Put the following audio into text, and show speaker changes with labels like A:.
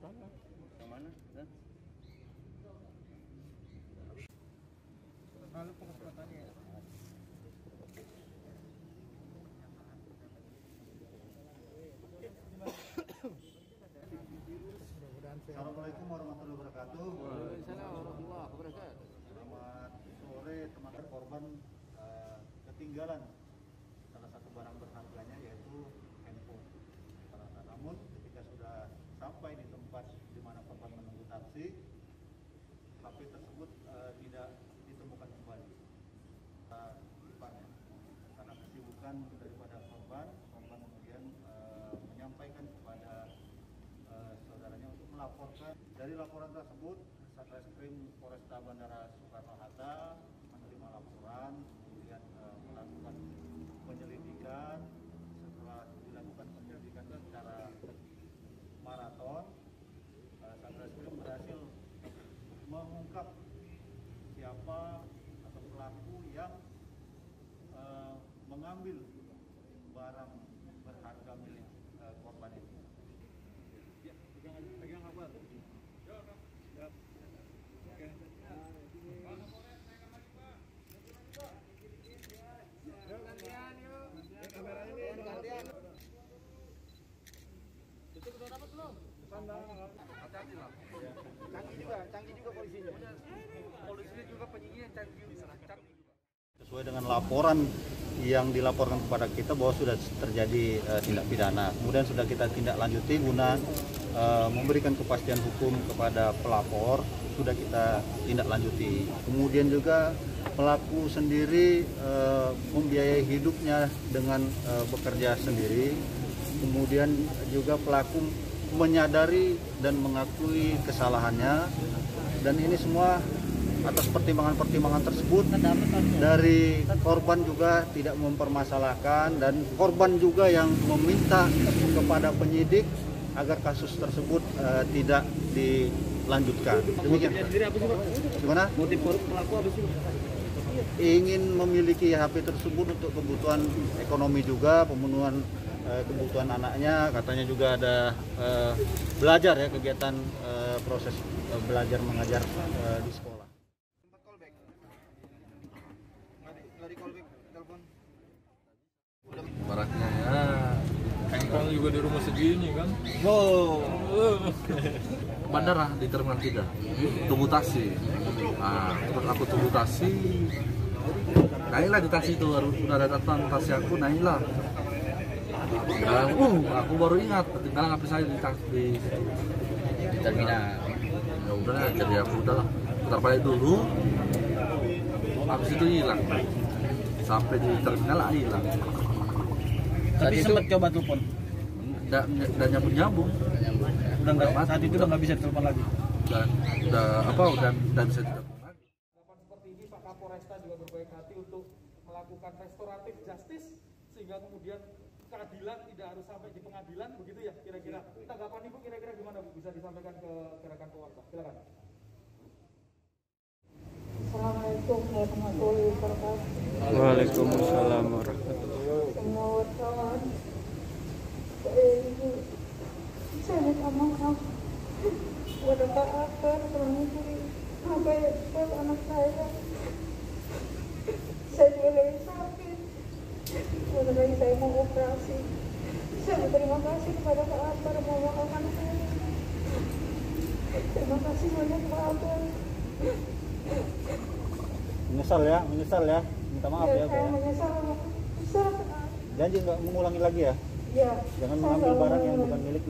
A: mana? Yang mana?
B: Lalu pengusutannya ya.
C: Assalamualaikum warahmatullahi wabarakatuh.
A: Waalaikumsalam warahmatullahi wabarakatuh.
C: Selamat sore teman-teman. Korban ketinggalan salah satu barang berharganya yaitu handphone. Namun ketika sudah sampai di tempat di mana korban menunggu taksi, HP tersebut tidak ditemukan kembali. Karena kesibukan daripada korban kemudian menyampaikan kepada saudaranya untuk melaporkan. Dari laporan tersebut, Satreskrim Polresta Bandara Soekarno-Hatta menerima laporan, kemudian melakukan penyelidikan. Setelah dilakukan penyelidikan secara maraton, Satreskrim berhasil mengungkap siapa atau pelaku yang mengambil barang berharga milik korban ini.
B: Ya, pegang apa? Siap. Oke. Yuk gantian yuk. Kameranya nih gantian. Itu udah dapat belum? Hati-hati lah. Canggih juga polisinya. Polisinya juga penyidiknya canggih juga.
C: Sesuai dengan laporan yang dilaporkan kepada kita bahwa sudah terjadi tindak pidana. Kemudian sudah kita tindak lanjuti guna memberikan kepastian hukum kepada pelapor, sudah kita tindak lanjuti. Kemudian juga pelaku sendiri membiayai hidupnya dengan bekerja sendiri. Kemudian juga pelaku menyadari dan mengakui kesalahannya, dan ini semua atas pertimbangan-pertimbangan tersebut dari korban juga tidak mempermasalahkan, dan korban juga yang meminta kepada penyidik agar kasus tersebut tidak dilanjutkan. Demikian. Gimana?
B: Motif pelaku apa sih?
C: Ingin memiliki HP tersebut untuk kebutuhan ekonomi juga, pemenuhan kebutuhan anaknya. Katanya juga ada belajar ya, kegiatan proses belajar mengajar di sekolah.
D: Baratnya ya handphone juga di rumah segini kan. Bandara di terminal 3 tunggu taksi. Nah terus aku tunggu taksi, naiklah di taksi itu, udah ada datang taksi aku, naiklah. Aku baru ingat ketinggalan HP saya di taksi di
A: Terminal.
D: ya udah, jadi aku udahlah putar balik dulu, habis itu hilang, sampai di terminal hilang.
B: Tapi sempat coba telepon.
D: Dan nyambung.
B: Udah nggak, saat itu udah nggak bisa telepon lagi.
D: Dan udah bisa ditelepon lagi.
E: Seperti ini Pak Kapolresta juga berbaik hati untuk melakukan restoratif justice sehingga kemudian keadilan tidak harus sampai di pengadilan, begitu ya kira-kira. Tanggapan Ibu kira-kira gimana Bu, bisa disampaikan ke rekan pewarta? Silakan.
F: Assalamualaikum warahmatullahi wabarakatuh.
A: Waalaikumsalam warahmatullahi wabarakatuh.
F: Semua wartawan, Ibu, saya minta maaf kepada Pak Akbar mengikuti apa yang anak saya. Saya juga lagi sakit, sebentar lagi saya mau operasi. Saya berterima kasih kepada Pak Akbar memaafkan saya. Terima kasih banyak Pak Akbar.
C: Menyesal ya, minta maaf ya.
F: Saya menyesal.
C: Janji nggak mengulangi lagi ya?
F: Ya.
C: Jangan mengambil barang yang bukan milik